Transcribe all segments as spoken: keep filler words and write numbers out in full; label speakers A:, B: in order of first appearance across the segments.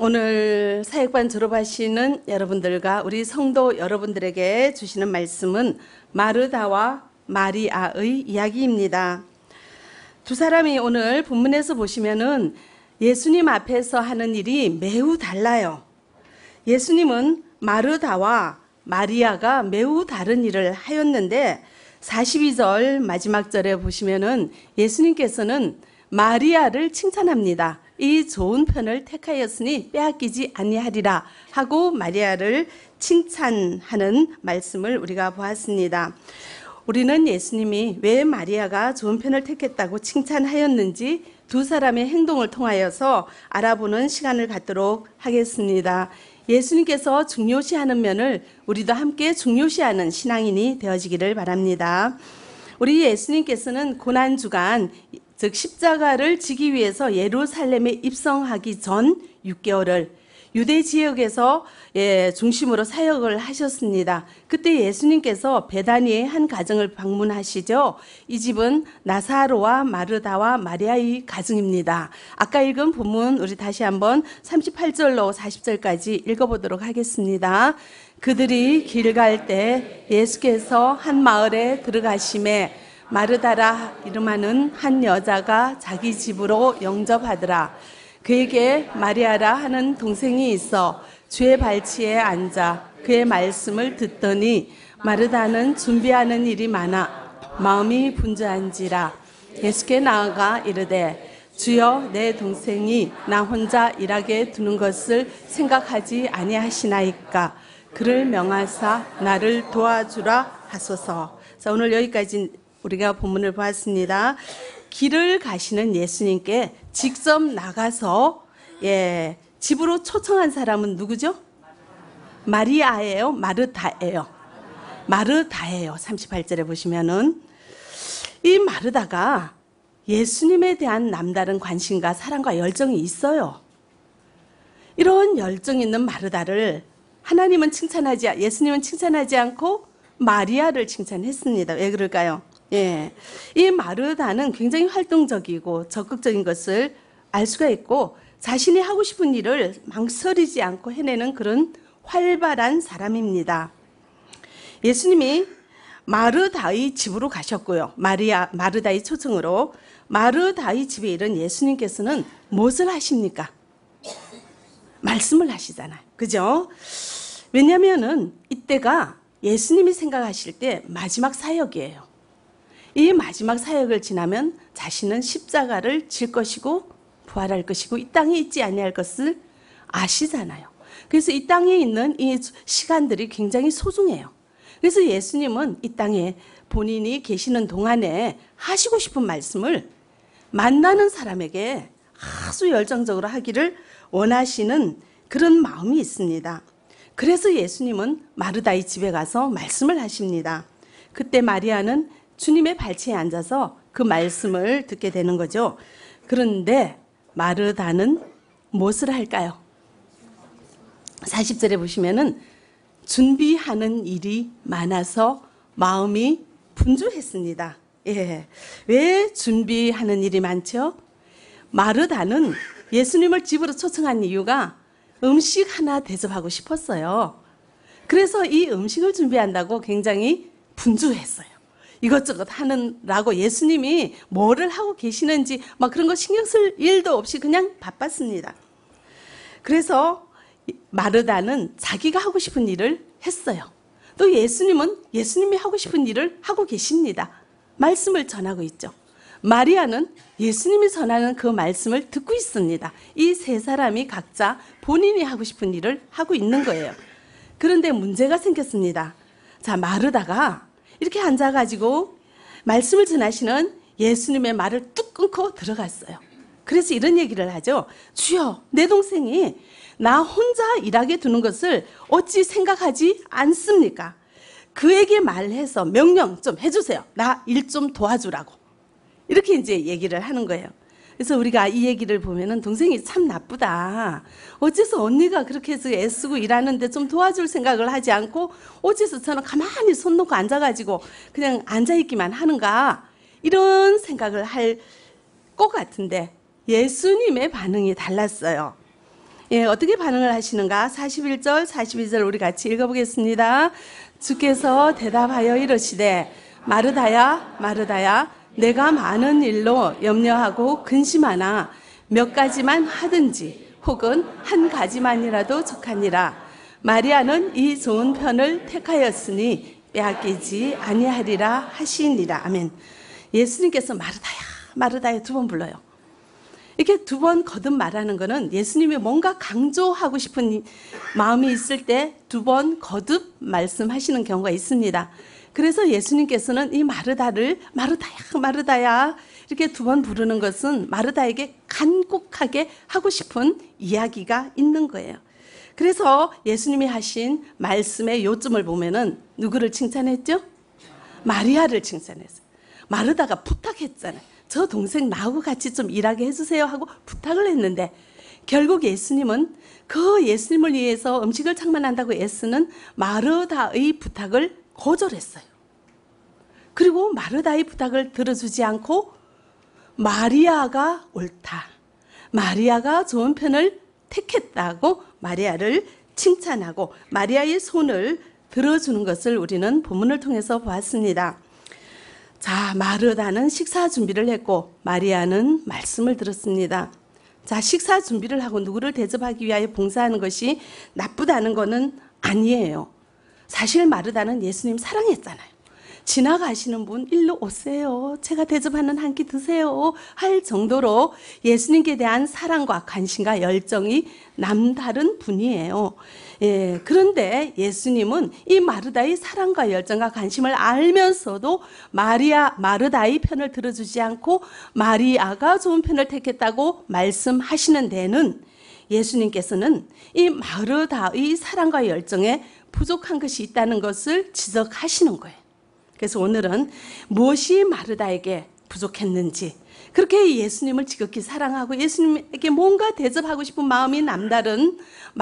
A: 오늘 사역반 졸업하시는 여러분들과 우리 성도 여러분들에게 주시는 말씀은 마르다와 마리아의 이야기입니다. 두 사람이 오늘 본문에서 보시면은 예수님 앞에서 하는 일이 매우 달라요. 예수님은 마르다와 마리아가 매우 다른 일을 하였는데 사십이 절 마지막 절에 보시면은 예수님께서는 마리아를 칭찬합니다. 이 좋은 편을 택하였으니 빼앗기지 아니하리라 하고 마리아를 칭찬하는 말씀을 우리가 보았습니다. 우리는 예수님이 왜 마리아가 좋은 편을 택했다고 칭찬하였는지 두 사람의 행동을 통하여서 알아보는 시간을 갖도록 하겠습니다. 예수님께서 중요시하는 면을 우리도 함께 중요시하는 신앙인이 되어지기를 바랍니다. 우리 예수님께서는 고난주간 즉 십자가를 지기 위해서 예루살렘에 입성하기 전 육 개월을 유대 지역에서 예, 중심으로 사역을 하셨습니다. 그때 예수님께서 베다니의 한 가정을 방문하시죠. 이 집은 나사로와 마르다와 마리아의 가정입니다. 아까 읽은 본문 우리 다시 한번 삼십팔 절로 사십 절까지 읽어보도록 하겠습니다. 그들이 길 갈 때 예수께서 한 마을에 들어가심에 마르다라 이름하는 한 여자가 자기 집으로 영접하더라. 그에게 마리아라 하는 동생이 있어 주의 발치에 앉아 그의 말씀을 듣더니 마르다는 준비하는 일이 많아 마음이 분주한지라. 예수께 나아가 이르되 주여 내 동생이 나 혼자 일하게 두는 것을 생각하지 아니하시나이까. 그를 명하사 나를 도와주라 하소서. 자, 오늘 여기까지 우리가 본문을 보았습니다. 길을 가시는 예수님께 직접 나가서 예, 집으로 초청한 사람은 누구죠? 마리아예요? 마르다예요? 마르다예요. 삼십팔 절에 보시면은 이 마르다가 예수님에 대한 남다른 관심과 사랑과 열정이 있어요. 이런 열정 있는 마르다를 하나님은 칭찬하지, 예수님은 칭찬하지 않고 마리아를 칭찬했습니다. 왜 그럴까요? 예, 이 마르다는 굉장히 활동적이고 적극적인 것을 알 수가 있고 자신이 하고 싶은 일을 망설이지 않고 해내는 그런 활발한 사람입니다. 예수님이 마르다의 집으로 가셨고요. 마리아, 마르다의 초청으로 마르다의 집에 이른 예수님께서는 무엇을 하십니까? 말씀을 하시잖아요. 그죠? 왜냐하면은 이때가 예수님이 생각하실 때 마지막 사역이에요. 이 마지막 사역을 지나면 자신은 십자가를 질 것이고 부활할 것이고 이 땅에 있지 아니할 것을 아시잖아요. 그래서 이 땅에 있는 이 시간들이 굉장히 소중해요. 그래서 예수님은 이 땅에 본인이 계시는 동안에 하시고 싶은 말씀을 만나는 사람에게 아주 열정적으로 하기를 원하시는 그런 마음이 있습니다. 그래서 예수님은 마르다의 집에 가서 말씀을 하십니다. 그때 마리아는 주님의 발치에 앉아서 그 말씀을 듣게 되는 거죠. 그런데 마르다는 무엇을 할까요? 사십 절에 보시면은 준비하는 일이 많아서 마음이 분주했습니다. 예. 왜 준비하는 일이 많죠? 마르다는 예수님을 집으로 초청한 이유가 음식 하나 대접하고 싶었어요. 그래서 이 음식을 준비한다고 굉장히 분주했어요. 이것저것 하느라고 예수님이 뭐를 하고 계시는지 막 그런 거 신경 쓸 일도 없이 그냥 바빴습니다. 그래서 마르다는 자기가 하고 싶은 일을 했어요. 또 예수님은 예수님이 하고 싶은 일을 하고 계십니다. 말씀을 전하고 있죠. 마리아는 예수님이 전하는 그 말씀을 듣고 있습니다. 이 세 사람이 각자 본인이 하고 싶은 일을 하고 있는 거예요. 그런데 문제가 생겼습니다. 자, 마르다가 이렇게 앉아가지고 말씀을 전하시는 예수님의 말을 뚝 끊고 들어갔어요. 그래서 이런 얘기를 하죠. 주여, 내 동생이 나 혼자 일하게 두는 것을 어찌 생각하지 않습니까? 그에게 말해서 명령 좀 해주세요. 나 일 좀 도와주라고. 이렇게 이제 얘기를 하는 거예요. 그래서 우리가 이 얘기를 보면은 동생이 참 나쁘다. 어째서 언니가 그렇게 해서 애쓰고 일하는데 좀 도와줄 생각을 하지 않고 어째서 저는 가만히 손 놓고 앉아가지고 그냥 앉아있기만 하는가. 이런 생각을 할 것 같은데 예수님의 반응이 달랐어요. 예, 어떻게 반응을 하시는가? 사십일 절, 사십이 절 우리 같이 읽어보겠습니다. 주께서 대답하여 이르시되 마르다야 마르다야 내가 많은 일로 염려하고 근심하나 몇 가지만 하든지 혹은 한 가지만이라도 족하니라. 마리아는 이 좋은 편을 택하였으니 빼앗기지 아니하리라 하시니라. 아멘. 예수님께서 마르다야 마르다야 두 번 불러요. 이렇게 두 번 거듭 말하는 것은 예수님이 뭔가 강조하고 싶은 마음이 있을 때 두 번 거듭 말씀하시는 경우가 있습니다. 그래서 예수님께서는 이 마르다를 마르다야 마르다야 이렇게 두 번 부르는 것은 마르다에게 간곡하게 하고 싶은 이야기가 있는 거예요. 그래서 예수님이 하신 말씀의 요점을 보면은 누구를 칭찬했죠? 마리아를 칭찬했어요. 마르다가 부탁했잖아요. 저 동생 나하고 같이 좀 일하게 해주세요 하고 부탁을 했는데 결국 예수님은 그 예수님을 위해서 음식을 창만한다고 애쓰는 마르다의 부탁을 거절했어요. 그리고 마르다의 부탁을 들어주지 않고 마리아가 옳다, 마리아가 좋은 편을 택했다고 마리아를 칭찬하고 마리아의 손을 들어주는 것을 우리는 본문을 통해서 보았습니다. 자, 마르다는 식사 준비를 했고 마리아는 말씀을 들었습니다. 자, 식사 준비를 하고 누구를 대접하기 위하여 봉사하는 것이 나쁘다는 것은 아니에요. 사실 마르다는 예수님 사랑했잖아요. 지나가시는 분 일로 오세요. 제가 대접하는 한 끼 드세요. 할 정도로 예수님께 대한 사랑과 관심과 열정이 남다른 분이에요. 예, 그런데 예수님은 이 마르다의 사랑과 열정과 관심을 알면서도 마리아, 마르다의 편을 들어주지 않고 마리아가 좋은 편을 택했다고 말씀하시는 데는 예수님께서는 이 마르다의 사랑과 열정에 부족한 것이 있다는 것을 지적하시는 거예요. 그래서 오늘은 무엇이 마르다에게 부족했는지, 그렇게 예수님을 지극히 사랑하고 예수님에게 뭔가 대접하고 싶은 마음이 남다른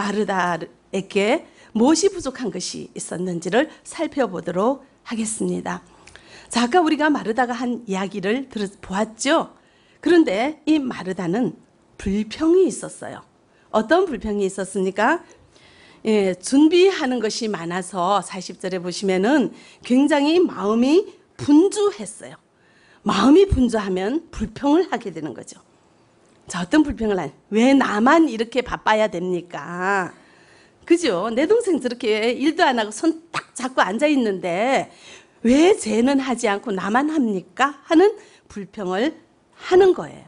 A: 마르다에게 무엇이 부족한 것이 있었는지를 살펴보도록 하겠습니다. 자, 아까 우리가 마르다가 한 이야기를 들어보았죠. 그런데 이 마르다는 불평이 있었어요. 어떤 불평이 있었습니까? 예, 준비하는 것이 많아서 사십 절에 보시면은 굉장히 마음이 분주했어요. 마음이 분주하면 불평을 하게 되는 거죠. 자, 어떤 불평을 하냐? 왜 나만 이렇게 바빠야 됩니까? 그죠? 내 동생 저렇게 일도 안 하고 손 딱 잡고 앉아 있는데 왜 쟤는 하지 않고 나만 합니까? 하는 불평을 하는 거예요.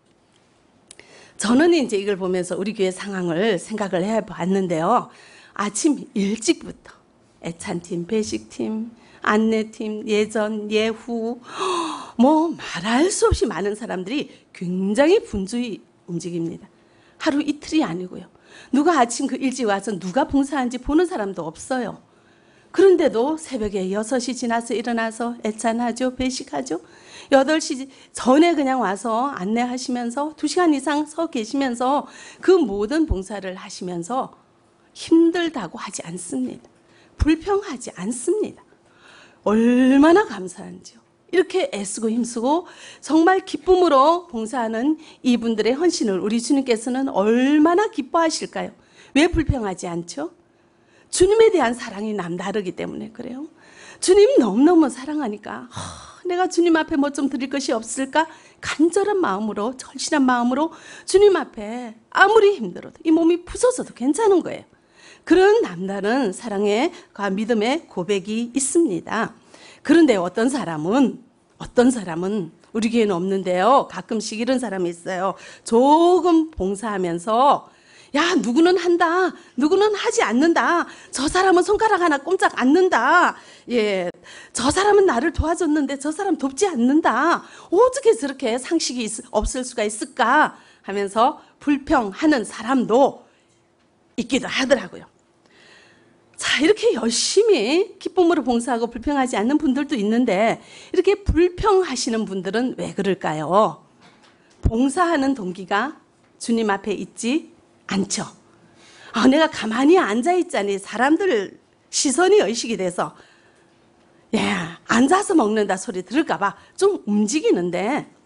A: 저는 이제 이걸 보면서 우리 교회 상황을 생각을 해봤는데요. 아침 일찍부터 애찬팀, 배식팀, 안내팀, 예전, 예후, 뭐 말할 수 없이 많은 사람들이 굉장히 분주히 움직입니다. 하루 이틀이 아니고요. 누가 아침 그 일찍 와서 누가 봉사하는지 보는 사람도 없어요. 그런데도 새벽에 여섯 시 지나서 일어나서 애찬하죠, 배식하죠. 여덟 시 전에 그냥 와서 안내하시면서 두 시간 이상 서 계시면서 그 모든 봉사를 하시면서 힘들다고 하지 않습니다. 불평하지 않습니다. 얼마나 감사한지요. 이렇게 애쓰고 힘쓰고 정말 기쁨으로 봉사하는 이분들의 헌신을 우리 주님께서는 얼마나 기뻐하실까요? 왜 불평하지 않죠? 주님에 대한 사랑이 남다르기 때문에 그래요. 주님 너무너무 사랑하니까 허, 내가 주님 앞에 뭐 좀 드릴 것이 없을까? 간절한 마음으로, 절실한 마음으로 주님 앞에 아무리 힘들어도 이 몸이 부서져도 괜찮은 거예요. 그런 남다른 사랑의 믿음의 고백이 있습니다. 그런데 어떤 사람은 어떤 사람은 우리 교회는 없는데요. 가끔씩 이런 사람이 있어요. 조금 봉사하면서 야, 누구는 한다, 누구는 하지 않는다, 저 사람은 손가락 하나 꼼짝 않는다, 예, 저 사람은 나를 도와줬는데 저 사람 돕지 않는다, 어떻게 저렇게 상식이 있, 없을 수가 있을까 하면서 불평하는 사람도 있기도 하더라고요. 자, 이렇게 열심히 기쁨으로 봉사하고 불평하지 않는 분들도 있는데 이렇게 불평하시는 분들은 왜 그럴까요? 봉사하는 동기가 주님 앞에 있지 않죠. 아, 내가 가만히 앉아있자니 사람들 시선이 의식이 돼서 야, 앉아서 먹는다 소리 들을까 봐 좀 움직이는데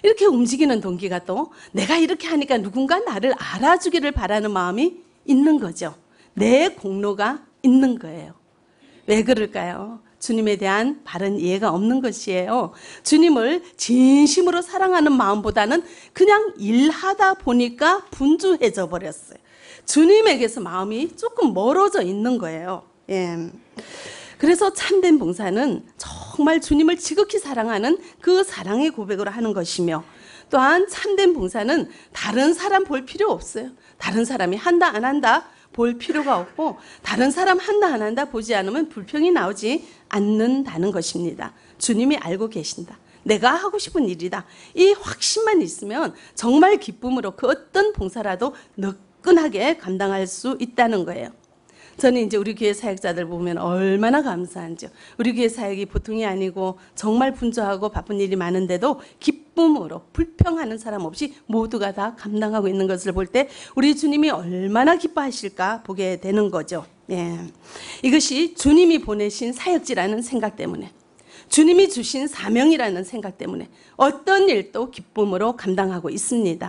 A: 이렇게 움직이는 동기가 또 내가 이렇게 하니까 누군가 나를 알아주기를 바라는 마음이 있는 거죠. 내 공로가 있는 거예요. 왜 그럴까요? 주님에 대한 바른 이해가 없는 것이에요. 주님을 진심으로 사랑하는 마음보다는 그냥 일하다 보니까 분주해져 버렸어요. 주님에게서 마음이 조금 멀어져 있는 거예요. 예. 그래서 참된 봉사는 정말 주님을 지극히 사랑하는 그 사랑의 고백으로 하는 것이며, 또한 참된 봉사는 다른 사람 볼 필요 없어요. 다른 사람이 한다 안 한다 볼 필요가 없고, 다른 사람 한다 안 한다 보지 않으면 불평이 나오지 않는다는 것입니다. 주님이 알고 계신다. 내가 하고 싶은 일이다. 이 확신만 있으면 정말 기쁨으로 그 어떤 봉사라도 느끈하게 감당할 수 있다는 거예요. 저는 이제 우리 교회 사역자들 보면 얼마나 감사한지요. 우리 교회 사역이 보통이 아니고 정말 분주하고 바쁜 일이 많은데도 기쁨으로 불평하는 사람 없이 모두가 다 감당하고 있는 것을 볼 때 우리 주님이 얼마나 기뻐하실까 보게 되는 거죠. 예. 이것이 주님이 보내신 사역지라는 생각 때문에, 주님이 주신 사명이라는 생각 때문에 어떤 일도 기쁨으로 감당하고 있습니다.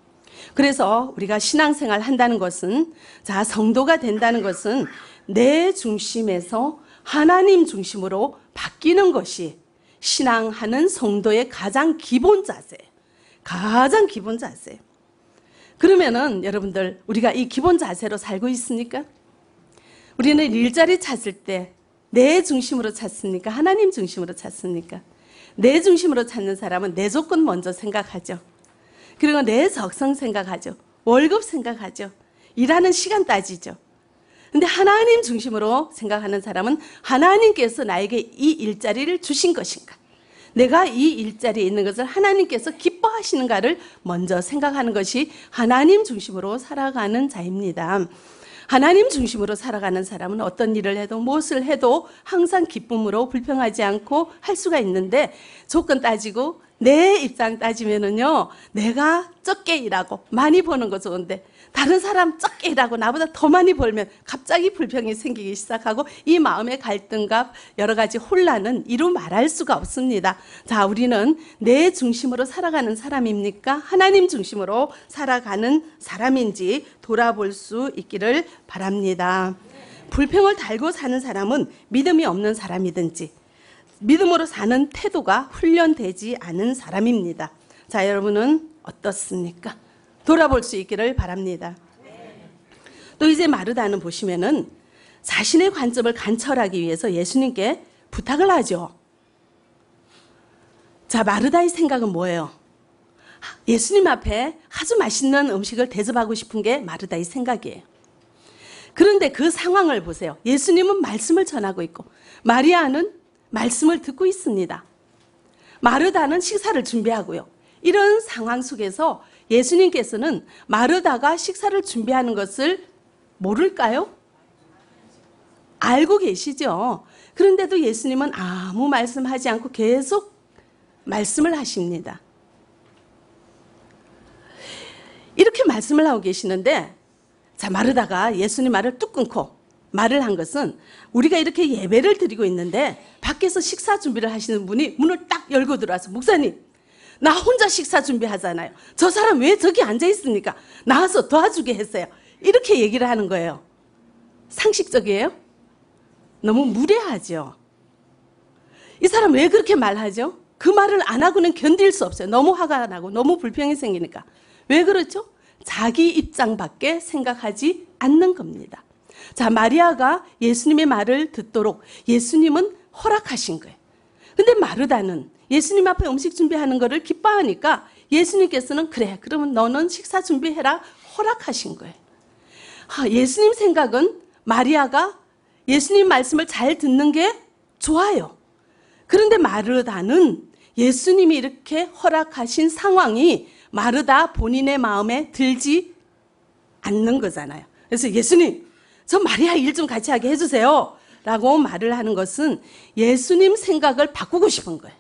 A: 그래서 우리가 신앙생활 한다는 것은, 자, 성도가 된다는 것은 내 중심에서 하나님 중심으로 바뀌는 것이 신앙하는 성도의 가장 기본 자세예요. 가장 기본 자세예요. 그러면은 여러분들, 우리가 이 기본 자세로 살고 있습니까? 우리는 일자리 찾을 때 내 중심으로 찾습니까? 하나님 중심으로 찾습니까? 내 중심으로 찾는 사람은 내 조건 먼저 생각하죠. 그리고 내 적성 생각하죠. 월급 생각하죠. 일하는 시간 따지죠. 근데 하나님 중심으로 생각하는 사람은 하나님께서 나에게 이 일자리를 주신 것인가? 내가 이 일자리에 있는 것을 하나님께서 기뻐하시는가를 먼저 생각하는 것이 하나님 중심으로 살아가는 자입니다. 하나님 중심으로 살아가는 사람은 어떤 일을 해도 무엇을 해도 항상 기쁨으로 불평하지 않고 할 수가 있는데, 조건 따지고 내 입장 따지면은요, 내가 적게 일하고 많이 버는 거 좋은데 다른 사람 적게 일하고 나보다 더 많이 벌면 갑자기 불평이 생기기 시작하고 이 마음의 갈등과 여러 가지 혼란은 이루 말할 수가 없습니다. 자, 우리는 내 중심으로 살아가는 사람입니까? 하나님 중심으로 살아가는 사람인지 돌아볼 수 있기를 바랍니다. 불평을 달고 사는 사람은 믿음이 없는 사람이든지 믿음으로 사는 태도가 훈련되지 않은 사람입니다. 자, 여러분은 어떻습니까? 돌아볼 수 있기를 바랍니다. 또 이제 마르다는 보시면은 자신의 관점을 관철하기 위해서 예수님께 부탁을 하죠. 자, 마르다의 생각은 뭐예요? 예수님 앞에 아주 맛있는 음식을 대접하고 싶은 게 마르다의 생각이에요. 그런데 그 상황을 보세요. 예수님은 말씀을 전하고 있고 마리아는 말씀을 듣고 있습니다. 마르다는 식사를 준비하고요. 이런 상황 속에서 예수님께서는 마르다가 식사를 준비하는 것을 모를까요? 알고 계시죠. 그런데도 예수님은 아무 말씀하지 않고 계속 말씀을 하십니다. 이렇게 말씀을 하고 계시는데, 자, 마르다가 예수님 말을 뚝 끊고 말을 한 것은, 우리가 이렇게 예배를 드리고 있는데 밖에서 식사 준비를 하시는 분이 문을 딱 열고 들어와서, 목사님, 나 혼자 식사 준비하잖아요. 저 사람 왜 저기 앉아 있습니까? 나와서 도와주게 했어요. 이렇게 얘기를 하는 거예요. 상식적이에요? 너무 무례하죠. 이 사람 왜 그렇게 말하죠? 그 말을 안 하고는 견딜 수 없어요. 너무 화가 나고 너무 불평이 생기니까. 왜 그렇죠? 자기 입장밖에 생각하지 않는 겁니다. 자, 마리아가 예수님의 말을 듣도록 예수님은 허락하신 거예요. 근데 마르다는 예수님 앞에 음식 준비하는 거를 기뻐하니까 예수님께서는 그래, 그러면 너는 식사 준비해라 허락하신 거예요. 아, 예수님 생각은 마리아가 예수님 말씀을 잘 듣는 게 좋아요. 그런데 마르다는 예수님이 이렇게 허락하신 상황이 마르다 본인의 마음에 들지 않는 거잖아요. 그래서 예수님, 저 마리아 일 좀 같이 하게 해주세요 라고 말을 하는 것은 예수님 생각을 바꾸고 싶은 거예요.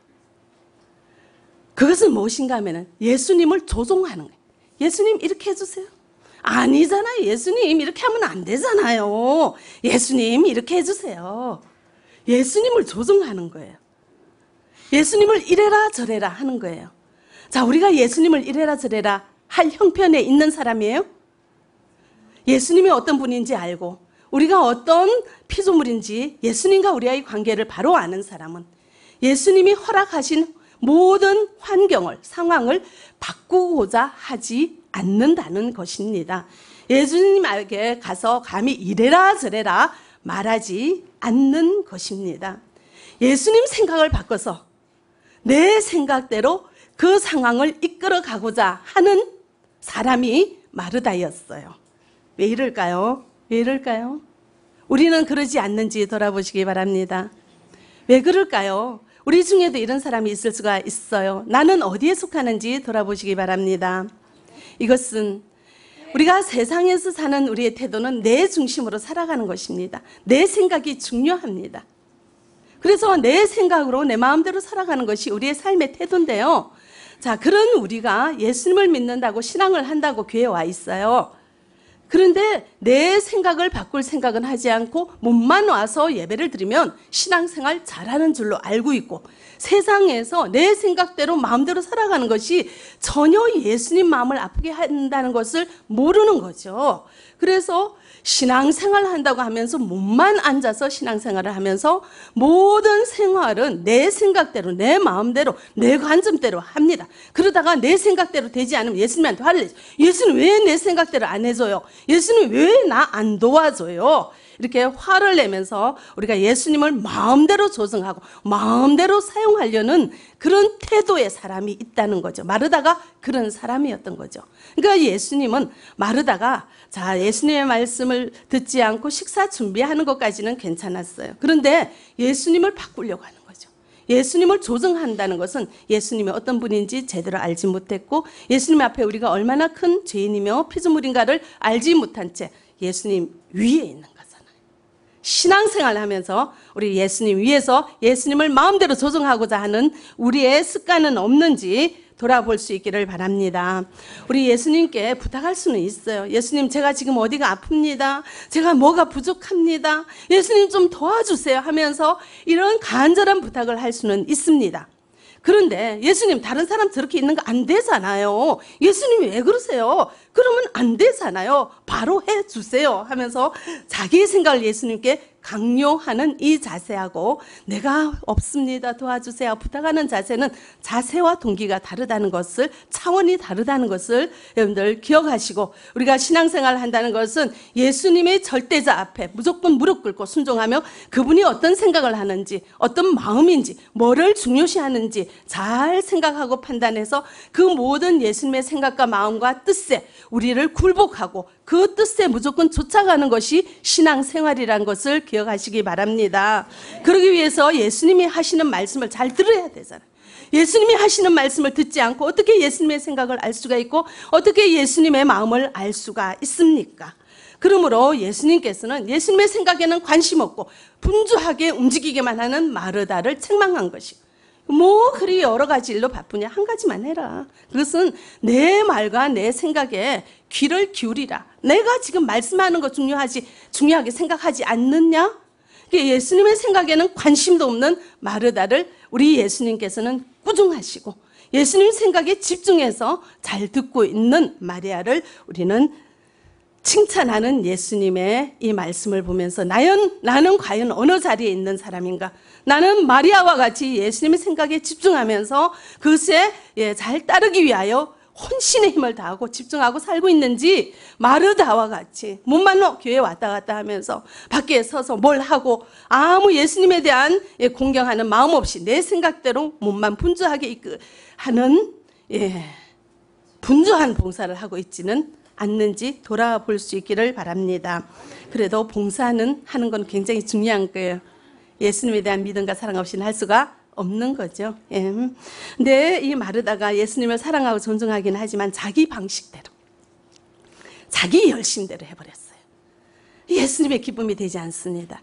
A: 그것은 무엇인가 하면 예수님을 조종하는 거예요. 예수님 이렇게 해주세요. 아니잖아요. 예수님 이렇게 하면 안 되잖아요. 예수님 이렇게 해주세요. 예수님을 조종하는 거예요. 예수님을 이래라 저래라 하는 거예요. 자, 우리가 예수님을 이래라 저래라 할 형편에 있는 사람이에요? 예수님이 어떤 분인지 알고 우리가 어떤 피조물인지 예수님과 우리의 관계를 바로 아는 사람은 예수님이 허락하신 모든 환경을, 상황을 바꾸고자 하지 않는다는 것입니다. 예수님에게 가서 감히 이래라 저래라 말하지 않는 것입니다. 예수님 생각을 바꿔서 내 생각대로 그 상황을 이끌어 가고자 하는 사람이 마르다였어요. 왜 이럴까요? 왜 이럴까요? 우리는 그러지 않는지 돌아보시기 바랍니다. 왜 그럴까요? 우리 중에도 이런 사람이 있을 수가 있어요. 나는 어디에 속하는지 돌아보시기 바랍니다. 이것은 우리가 세상에서 사는 우리의 태도는 내 중심으로 살아가는 것입니다. 내 생각이 중요합니다. 그래서 내 생각으로 내 마음대로 살아가는 것이 우리의 삶의 태도인데요. 자, 그런 우리가 예수님을 믿는다고 신앙을 한다고 교회에 와 있어요. 그런데 내 생각을 바꿀 생각은 하지 않고 몸만 와서 예배를 드리면 신앙생활 잘하는 줄로 알고 있고 세상에서 내 생각대로 마음대로 살아가는 것이 전혀 예수님 마음을 아프게 한다는 것을 모르는 거죠. 그래서 신앙생활을 한다고 하면서 몸만 앉아서 신앙생활을 하면서 모든 생활은 내 생각대로 내 마음대로 내 관점대로 합니다. 그러다가 내 생각대로 되지 않으면 예수님한테 화를 내죠. 예수님 왜 내 생각대로 안 해줘요? 예수님 왜 나 안 도와줘요? 이렇게 화를 내면서 우리가 예수님을 마음대로 조정하고 마음대로 사용하려는 그런 태도의 사람이 있다는 거죠. 마르다가 그런 사람이었던 거죠. 그러니까 예수님은 마르다가 자 예수님의 말씀을 듣지 않고 식사 준비하는 것까지는 괜찮았어요. 그런데 예수님을 바꾸려고 하는 거죠. 예수님을 조정한다는 것은 예수님이 어떤 분인지 제대로 알지 못했고 예수님 앞에 우리가 얼마나 큰 죄인이며 피조물인가를 알지 못한 채 예수님 위에 있는 거잖아요. 신앙생활을 하면서 우리 예수님 위에서 예수님을 마음대로 조정하고자 하는 우리의 습관은 없는지 돌아볼 수 있기를 바랍니다. 우리 예수님께 부탁할 수는 있어요. 예수님 제가 지금 어디가 아픕니다. 제가 뭐가 부족합니다. 예수님 좀 도와주세요 하면서 이런 간절한 부탁을 할 수는 있습니다. 그런데 예수님 다른 사람 저렇게 있는 거 안 되잖아요. 예수님이 왜 그러세요? 그러면 안 되잖아요. 바로 해주세요 하면서 자기의 생각을 예수님께 강요하는 이 자세하고 내가 없습니다 도와주세요 부탁하는 자세는 자세와 동기가 다르다는 것을 차원이 다르다는 것을 여러분들 기억하시고 우리가 신앙생활을 한다는 것은 예수님의 절대자 앞에 무조건 무릎 꿇고 순종하며 그분이 어떤 생각을 하는지 어떤 마음인지 뭐를 중요시하는지 잘 생각하고 판단해서 그 모든 예수님의 생각과 마음과 뜻에 우리를 굴복하고 그 뜻에 무조건 쫓아가는 것이 신앙생활이라는 것을 기억하시기 바랍니다. 그러기 위해서 예수님이 하시는 말씀을 잘 들어야 되잖아요. 예수님이 하시는 말씀을 듣지 않고 어떻게 예수님의 생각을 알 수가 있고 어떻게 예수님의 마음을 알 수가 있습니까? 그러므로 예수님께서는 예수님의 생각에는 관심 없고 분주하게 움직이게만 하는 마르다를 책망한 것이고 뭐 그리 여러 가지 일로 바쁘냐 한 가지만 해라. 그것은 내 말과 내 생각에 귀를 기울이라. 내가 지금 말씀하는 거 중요하지 중요하게 생각하지 않느냐? 예수님의 생각에는 관심도 없는 마르다를 우리 예수님께서는 꾸중하시고 예수님 생각에 집중해서 잘 듣고 있는 마리아를 우리는 칭찬하는 예수님의 이 말씀을 보면서 나연, 나는 과연 어느 자리에 있는 사람인가? 나는 마리아와 같이 예수님의 생각에 집중하면서 그것에 예, 잘 따르기 위하여 혼신의 힘을 다하고 집중하고 살고 있는지 마르다와 같이 몸만 교회에 왔다 갔다 하면서 밖에 서서 뭘 하고 아무 예수님에 대한 예, 공경하는 마음 없이 내 생각대로 몸만 분주하게 하는 예, 분주한 봉사를 하고 있지는 않는지 돌아볼 수 있기를 바랍니다. 그래도 봉사는 하는 건 굉장히 중요한 거예요. 예수님에 대한 믿음과 사랑 없이는 할 수가 없는 거죠. 예. 근데 이 마르다가 예수님을 사랑하고 존중하긴 하지만 자기 방식대로 자기 열심대로 해버렸어요. 예수님의 기쁨이 되지 않습니다.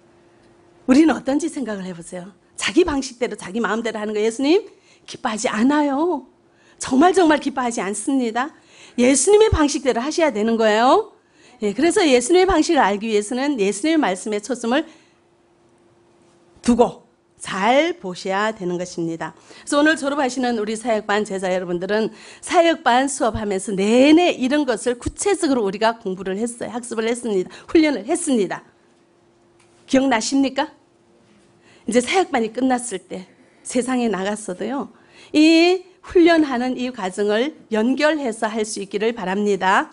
A: 우리는 어떤지 생각을 해보세요. 자기 방식대로 자기 마음대로 하는 거 예수님 기뻐하지 않아요. 정말 정말 기뻐하지 않습니다. 예수님의 방식대로 하셔야 되는 거예요. 예, 그래서 예수님의 방식을 알기 위해서는 예수님의 말씀에 초점을 두고 잘 보셔야 되는 것입니다. 그래서 오늘 졸업하시는 우리 사역반 제자 여러분들은 사역반 수업하면서 내내 이런 것을 구체적으로 우리가 공부를 했어요. 학습을 했습니다. 훈련을 했습니다. 기억나십니까? 이제 사역반이 끝났을 때 세상에 나갔어도요, 이 훈련하는 이 과정을 연결해서 할 수 있기를 바랍니다.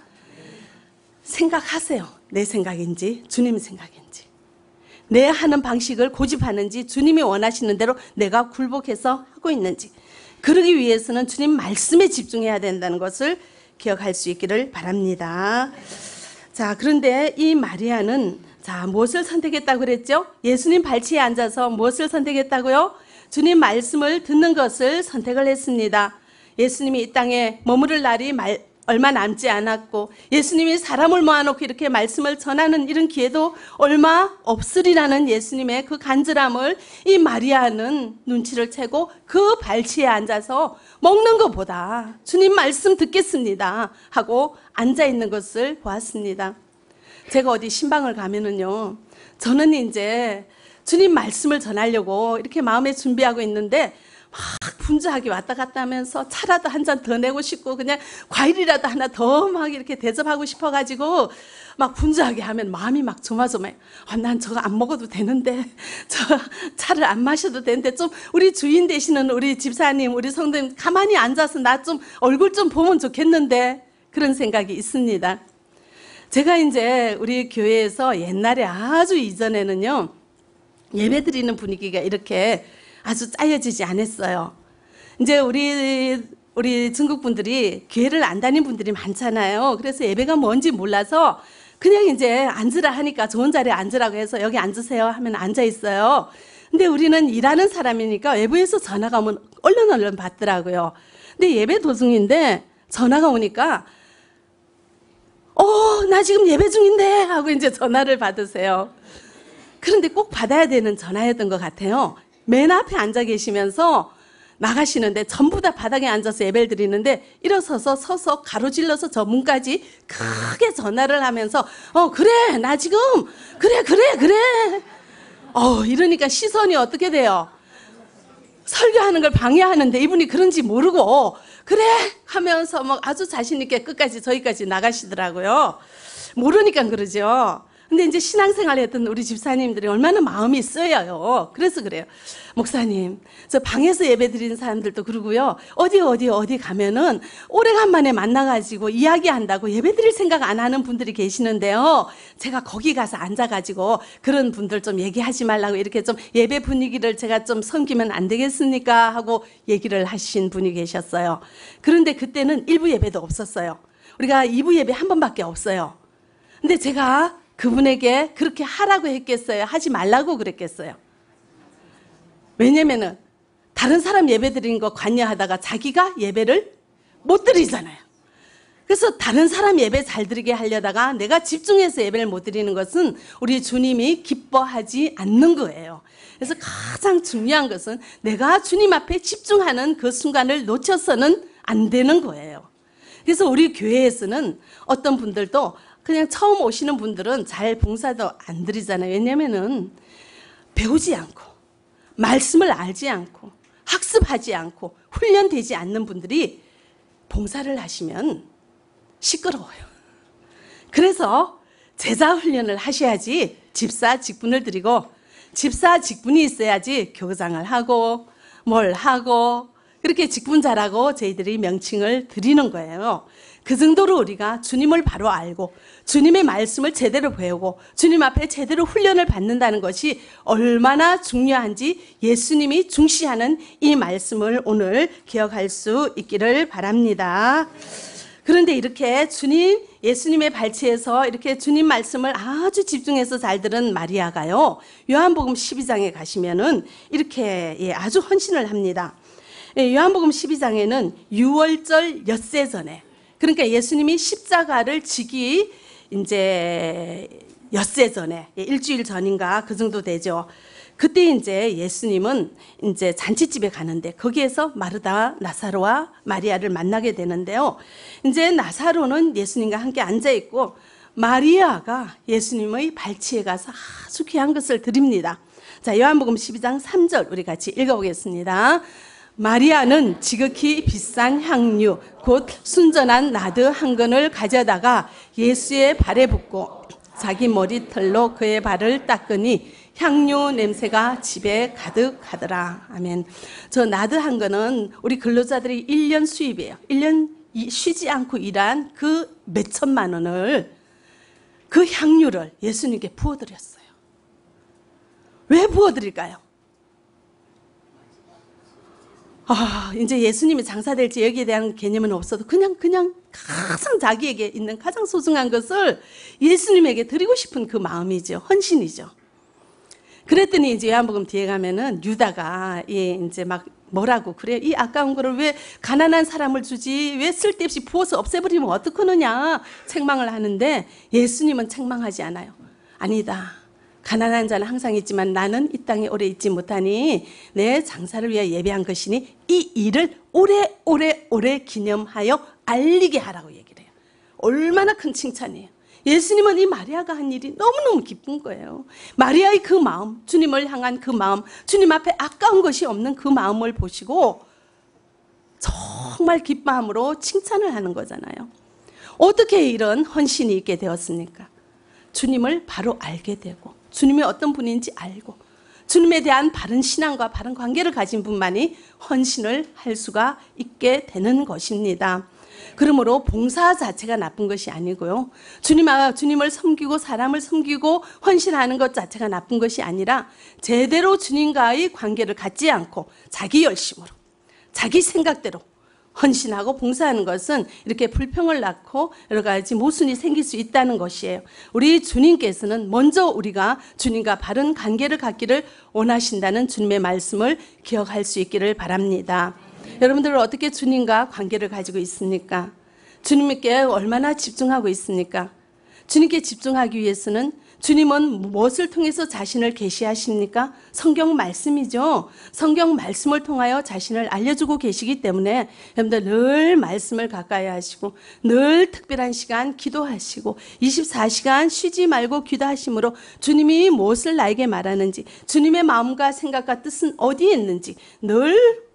A: 생각하세요. 내 생각인지 주님 생각인지, 내 하는 방식을 고집하는지 주님이 원하시는 대로 내가 굴복해서 하고 있는지, 그러기 위해서는 주님 말씀에 집중해야 된다는 것을 기억할 수 있기를 바랍니다. 자, 그런데 이 마리아는 자, 무엇을 선택했다고 그랬죠? 예수님 발치에 앉아서 무엇을 선택했다고요? 주님 말씀을 듣는 것을 선택을 했습니다. 예수님이 이 땅에 머무를 날이 말, 얼마 남지 않았고, 예수님이 사람을 모아놓고 이렇게 말씀을 전하는 이런 기회도 얼마 없으리라는 예수님의 그 간절함을 이 마리아는 눈치를 채고 그 발치에 앉아서 먹는 것보다 주님 말씀 듣겠습니다 하고 앉아있는 것을 보았습니다. 제가 어디 신방을 가면은요, 저는 이제 주님 말씀을 전하려고 이렇게 마음에 준비하고 있는데 막 분주하게 왔다 갔다 하면서 차라도 한 잔 더 내고 싶고 그냥 과일이라도 하나 더 막 이렇게 대접하고 싶어가지고 막 분주하게 하면 마음이 막 조마조마해. 아, 난 저거 안 먹어도 되는데, 저 차를 안 마셔도 되는데, 좀 우리 주인 되시는 우리 집사님, 우리 성도님 가만히 앉아서 나 좀 얼굴 좀 보면 좋겠는데, 그런 생각이 있습니다. 제가 이제 우리 교회에서 옛날에 아주 이전에는요, 예배 드리는 분위기가 이렇게 아주 짜여지지 않았어요. 이제 우리 우리 중국 분들이 교회를 안 다닌 분들이 많잖아요. 그래서 예배가 뭔지 몰라서 그냥 이제 앉으라 하니까 좋은 자리에 앉으라고 해서 여기 앉으세요 하면 앉아 있어요. 근데 우리는 일하는 사람이니까 외부에서 전화가 오면 얼른 얼른 받더라고요. 근데 예배 도중인데 전화가 오니까 어, 나 지금 예배 중인데 하고 이제 전화를 받으세요. 그런데 꼭 받아야 되는 전화였던 것 같아요. 맨 앞에 앉아 계시면서 나가시는데 전부 다 바닥에 앉아서 예배를 드리는데 일어서서 서서 가로질러서 저 문까지 크게 전화를 하면서 어 그래 나 지금 그래 그래 그래 어 이러니까 시선이 어떻게 돼요? 설교하는 걸 방해하는데 이분이 그런지 모르고 그래 하면서 막 아주 자신 있게 끝까지 저희까지 나가시더라고요. 모르니까 그러죠. 근데 이제 신앙생활 했던 우리 집사님들이 얼마나 마음이 쓰여요. 그래서 그래요. 목사님, 저 방에서 예배 드리는 사람들도 그러고요. 어디 어디 어디 가면은 오래간만에 만나가지고 이야기한다고 예배 드릴 생각 안 하는 분들이 계시는데요. 제가 거기 가서 앉아가지고 그런 분들 좀 얘기하지 말라고 이렇게 좀 예배 분위기를 제가 좀 섬기면 안 되겠습니까? 하고 얘기를 하신 분이 계셨어요. 그런데 그때는 일 부 예배도 없었어요. 우리가 이 부 예배 한 번밖에 없어요. 근데 제가 그분에게 그렇게 하라고 했겠어요? 하지 말라고 그랬겠어요? 왜냐면은 다른 사람 예배 드리는 거 관여하다가 자기가 예배를 못 드리잖아요. 그래서 다른 사람 예배 잘 드리게 하려다가 내가 집중해서 예배를 못 드리는 것은 우리 주님이 기뻐하지 않는 거예요. 그래서 가장 중요한 것은 내가 주님 앞에 집중하는 그 순간을 놓쳐서는 안 되는 거예요. 그래서 우리 교회에서는 어떤 분들도 그냥 처음 오시는 분들은 잘 봉사도 안 드리잖아요. 왜냐면은 배우지 않고 말씀을 알지 않고 학습하지 않고 훈련되지 않는 분들이 봉사를 하시면 시끄러워요. 그래서 제자 훈련을 하셔야지 집사 직분을 드리고, 집사 직분이 있어야지 교장을 하고 뭘 하고 그렇게 직분 잘하고 저희들이 명칭을 드리는 거예요. 그 정도로 우리가 주님을 바로 알고 주님의 말씀을 제대로 배우고 주님 앞에 제대로 훈련을 받는다는 것이 얼마나 중요한지 예수님이 중시하는 이 말씀을 오늘 기억할 수 있기를 바랍니다. 그런데 이렇게 주님, 예수님의 발치에서 이렇게 주님 말씀을 아주 집중해서 잘 들은 마리아가요, 요한복음 십이 장에 가시면은 이렇게 예, 아주 헌신을 합니다. 예, 요한복음 십이 장에는 유월절 엿새 전에, 그러니까 예수님이 십자가를 지기 이제 엿새 전에, 일주일 전인가 그 정도 되죠. 그때 이제 예수님은 이제 잔치집에 가는데 거기에서 마르다, 나사로와 마리아를 만나게 되는데요. 이제 나사로는 예수님과 함께 앉아 있고 마리아가 예수님의 발치에 가서 아주 귀한 것을 드립니다. 자, 요한복음 십이 장 삼 절 우리 같이 읽어보겠습니다. 마리아는 지극히 비싼 향유 곧 순전한 나드 한 근을 가져다가 예수의 발에 붓고 자기 머리털로 그의 발을 닦으니 향유 냄새가 집에 가득하더라. 아멘. 저 나드 한 근은 우리 근로자들이 일 년 수입이에요. 일 년 쉬지 않고 일한 그 몇천만 원을, 그 향유를 예수님께 부어드렸어요. 왜 부어드릴까요? 아, 이제 예수님이 장사될지 여기에 대한 개념은 없어도 그냥 그냥 가장 자기에게 있는 가장 소중한 것을 예수님에게 드리고 싶은 그 마음이죠. 헌신이죠. 그랬더니 이제 요한복음 뒤에 가면은 유다가 예, 이제 막 뭐라고 그래? 이 아까운 거를 왜 가난한 사람을 주지? 왜 쓸데없이 부어서 없애버리면 어떡하느냐? 책망을 하는데 예수님은 책망하지 않아요. 아니다. 가난한 자는 항상 있지만 나는 이 땅에 오래 있지 못하니 내 장사를 위해 예배한 것이니 이 일을 오래오래 오래 기념하여 알리게 하라고 얘기를 해요. 얼마나 큰 칭찬이에요. 예수님은 이 마리아가 한 일이 너무너무 기쁜 거예요. 마리아의 그 마음, 주님을 향한 그 마음, 주님 앞에 아까운 것이 없는 그 마음을 보시고 정말 기뻐함으로 칭찬을 하는 거잖아요. 어떻게 이런 헌신이 있게 되었습니까? 주님을 바로 알게 되고 주님이 어떤 분인지 알고 주님에 대한 바른 신앙과 바른 관계를 가진 분만이 헌신을 할 수가 있게 되는 것입니다. 그러므로 봉사 자체가 나쁜 것이 아니고요. 주님, 주님을 섬기고 사람을 섬기고 헌신하는 것 자체가 나쁜 것이 아니라 제대로 주님과의 관계를 갖지 않고 자기 열심으로 자기 생각대로 헌신하고 봉사하는 것은 이렇게 불평을 낳고 여러 가지 모순이 생길 수 있다는 것이에요. 우리 주님께서는 먼저 우리가 주님과 바른 관계를 갖기를 원하신다는 주님의 말씀을 기억할 수 있기를 바랍니다. 여러분들은 어떻게 주님과 관계를 가지고 있습니까? 주님께 얼마나 집중하고 있습니까? 주님께 집중하기 위해서는 주님은 무엇을 통해서 자신을 계시하십니까? 성경 말씀이죠. 성경 말씀을 통하여 자신을 알려주고 계시기 때문에 여러분들 늘 말씀을 가까이 하시고 늘 특별한 시간 기도하시고 이십사 시간 쉬지 말고 기도하심으로 주님이 무엇을 나에게 말하는지 주님의 마음과 생각과 뜻은 어디에 있는지 늘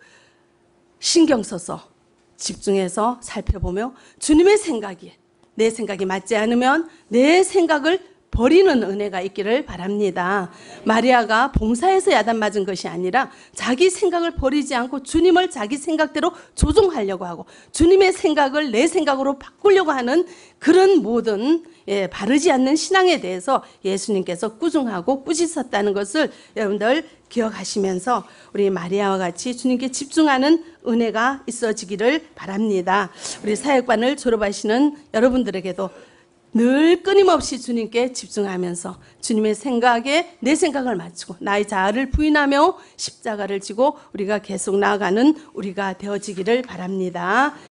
A: 신경 써서 집중해서 살펴보며 주님의 생각이 내 생각이 맞지 않으면 내 생각을 버리는 은혜가 있기를 바랍니다. 마리아가 봉사에서 야단맞은 것이 아니라 자기 생각을 버리지 않고 주님을 자기 생각대로 조종하려고 하고 주님의 생각을 내 생각으로 바꾸려고 하는 그런 모든 예, 바르지 않는 신앙에 대해서 예수님께서 꾸중하고 꾸짖었다는 것을 여러분들 기억하시면서 우리 마리아와 같이 주님께 집중하는 은혜가 있어지기를 바랍니다. 우리 사역반을 졸업하시는 여러분들에게도 늘 끊임없이 주님께 집중하면서 주님의 생각에 내 생각을 맞추고 나의 자아를 부인하며 십자가를 지고 우리가 계속 나아가는 우리가 되어지기를 바랍니다.